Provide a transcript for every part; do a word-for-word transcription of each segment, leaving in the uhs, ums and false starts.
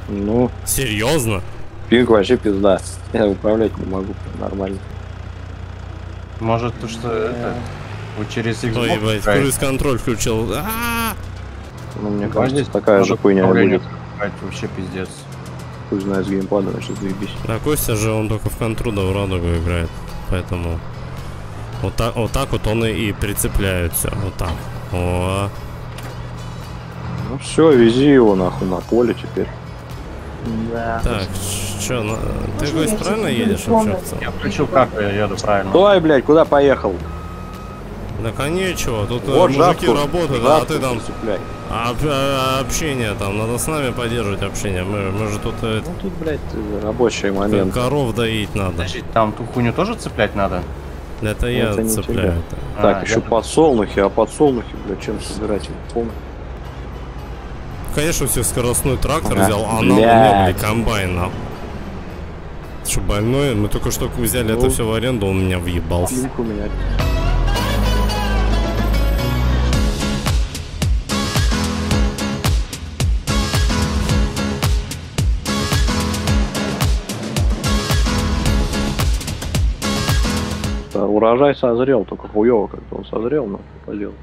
Ну. Серьезно? Пинг вообще пизда. Я управлять не могу нормально. Может, то что это... Вот через Xbox. Ой, блядь, круиз-контроль включил. А-а-а! Ну, мне кажется, такая же хуйня будет. Вообще пиздец. Пусть знает с геймпада, значит заебись. А Костя же он только в контру да в радугу играет. Поэтому вот так вот, так вот он и прицепляет все. Вот так. О. Ну все, вези его нахуй на поле теперь. Да. Так, что, на... ты Кость правильно едешь вообще в целом? Я включил карту, я еду правильно. Давай, блядь, куда поехал? Да конечно, тут вот мужики жатку, работают, жатку а ты там прицепляй. об, а, общение там, надо с нами поддерживать общение. Мы, мы же тут, ну, тут, блядь, рабочий момент. Коров доить надо. Подожди, там ту хуйню тоже цеплять надо? Это я это цепляю. А, так, еще я... подсолнухи, а подсолнухи, блядь, чем собирать, я не помню. Конечно, все скоростной трактор ага. взял, а нам не комбайн нам. Что, больной? Мы только что взяли ну, это все в аренду, он меня въебался. У меня. Урожай созрел, только хуёво как-то он созрел, но поделал.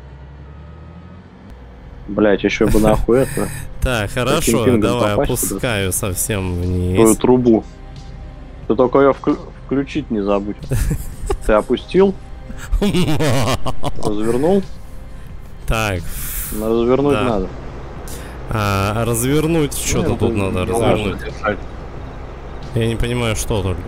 Блять, еще бы нахуй это. Так, хорошо, давай опускаю совсем вниз. Твою трубу. Ты только ее включить не забудь. Ты опустил? Развернул? Так. Развернуть надо. А, развернуть, что-то тут надо развернуть. Я не понимаю, что только.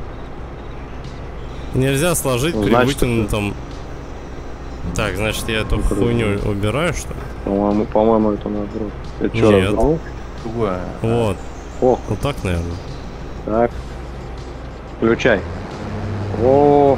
Нельзя сложить при вытянутом. Так, значит, я эту хуйню убираю, что ли? По-моему, по-моему, это наоборот. Это что, развернул? Вот. О, вот так, наверное. Так. Включай. О,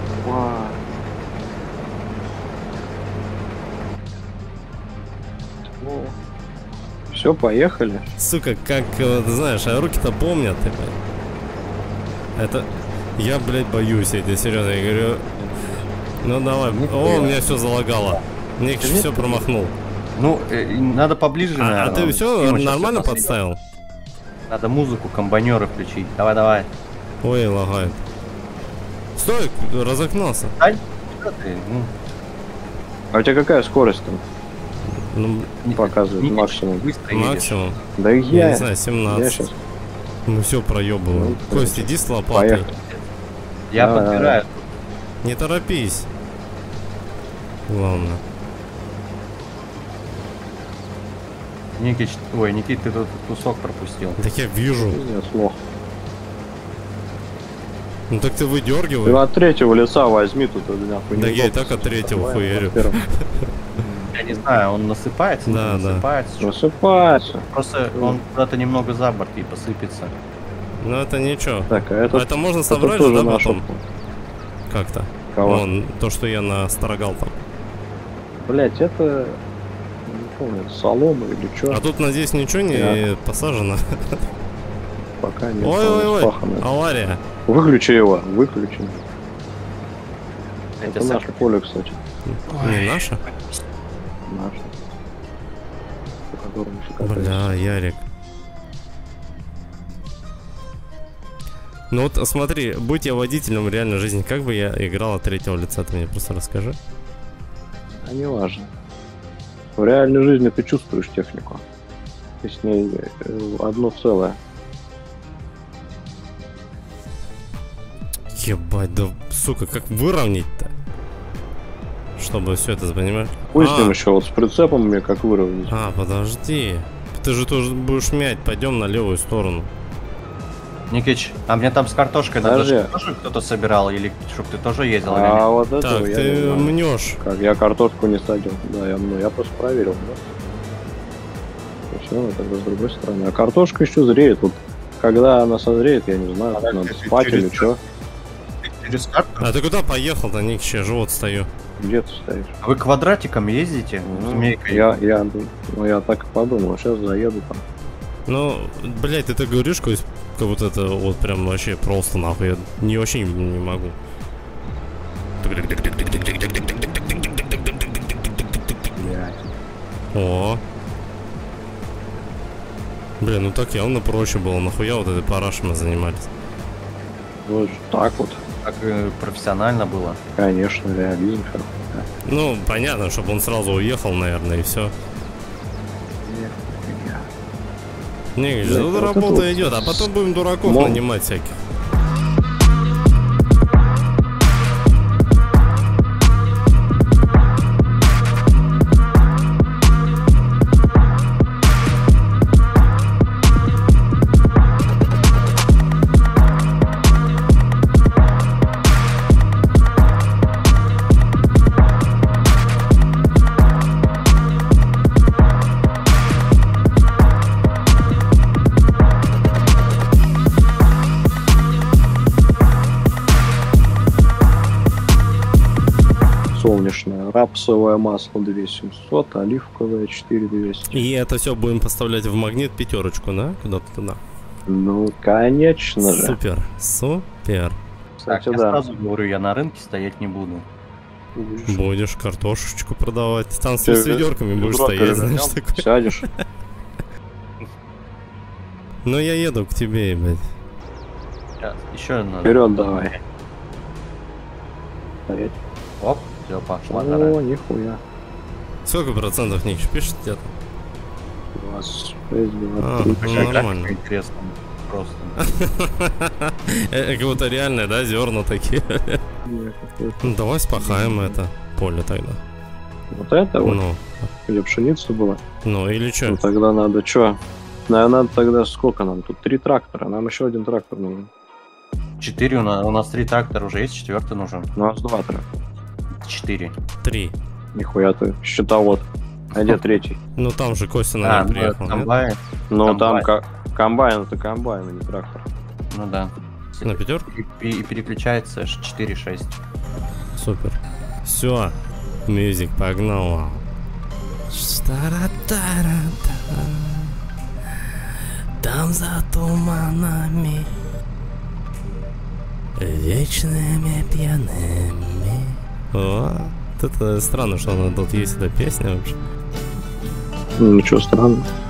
все, поехали. Сука, как, ты знаешь, а руки-то помнят. Это... Я, блядь, боюсь, я тебе серьезно, я говорю... Ну давай, о, у меня все залагало. Мне все промахнул. Ну, э, надо поближе. А, наверное, а ты все нормально подставил? Надо музыку, комбайнеры включить. Давай, давай. Ой, лагает. Стой, разогнался. Ай, что ты? Ну. А у тебя какая скорость там? Ну, не показывает не, максимум. Максимум. Да я, я не знаю, семнадцать. Я сейчас... Мы все проебываем. Ну, Кость, иди с лопатой. Поехали. Я а -а -а. подбираю. Не торопись. Главное. Никит, ой, Никит, ты тут кусок пропустил. Так я вижу. Я смог. Ну так ты выдергивай. Ты от третьего лица возьми тут. Нахуй, да я и так от третьего хуярю. Я не знаю, он насыпается, да, да. насыпается. Насыпается. Просто он куда-то немного за борт и посыпется. Ну это ничего. Так, а это, это можно собрать же, да, потом? Как-то. Вон, то, что я настрогал там. Блять, это... Не помню, это солома или что. А тут, надеюсь, ничего не да. посажено? Пока нет. Ой-ой-ой, авария. Выключи его, выключи. Это, это наше поле, кстати. Ой. Не наше? Наше. Бля, Ярик. Ну вот смотри, будь я водителем в реальной жизни, как бы я играл от третьего лица, ты мне просто расскажи. А не важно. В реальной жизни ты чувствуешь технику. Ты с ней одно целое. Ебать, да сука, как выровнять-то? Чтобы все это, понимаешь? Пусть а. еще вот с прицепом мне как выровнять. А, подожди. Ты же тоже будешь мять, пойдем на левую сторону. Никич, а мне там с картошкой надо, чтобы тоже кто-то собирал, или чтобы ты тоже ездил? А или вот это так, ты мнешь. Как, я картошку не садил. Да, я, ну, я просто проверил. Да? Все, тогда с другой стороны. А картошка еще зреет. Вот, когда она созреет, я не знаю, а надо спать или что. Через карту? А ты куда поехал-то, Никич? Я живот стою. Где ты стоишь? А вы квадратиком ездите? Ну, я, я, ну, я так и подумал, сейчас заеду там. Ну, блять, ты так говоришь, как будто это вот прям вообще просто нахуй. Я не вообще не, не могу. Блять. О. Блин, ну так явно проще было. Нахуя вот этой парашей мы занимались? Вот так вот. Так э, профессионально было. Конечно, реализм. Ну, понятно, чтобы он сразу уехал, наверное, и все. Не, Да, тут вот работа вот идет, а потом будем дураков Мол... нанимать всяких. Солнечное, рапсовое масло две тысячи семьсот, оливковое четыре тысячи двести. И это все будем поставлять в магнит пятерочку, да? Куда-то туда. Ну, конечно же. Супер, супер. Так, Кстати, я да. сразу говорю, я на рынке стоять не буду. Будешь картошечку продавать. Там с Ты ведерками будешь ведро стоять, перевернём, знаешь, такой. Сядешь. Ну я еду к тебе, блядь. Сейчас, еще надо. Вперед давай. Стоять. Оп, все, пошла. О, нихуя. Сколько процентов Никиш пишет где-то? двадцать шесть, А, двадцать три. ну, нормально. Интересно. Просто. Как будто реальные, да, зерна такие. Ну давай спахаем это поле тогда. Вот это вот, Ну, где пшеница была. ну или Ну что? тогда надо что? Наверное, надо тогда сколько нам? Тут три трактора, нам еще один трактор нужен. Четыре у нас, у нас три трактора уже есть, четвертый нужен. У нас два трактора. Четыре. Три. Нихуя ты, счетовод. А где третий? Ну там же Костя, А, наверное, ну, приехал, нет? комбайн. Ну там Комбайн. ка- комбайн, это комбайн, а не трактор. Ну да. На пятерку? И, и переключается четыре шесть. Супер. Все. Мюзик погнал. Там за туманами вечными пьяными. О, это странно, что она тут есть, эта песня вообще. Ну, ничего странного.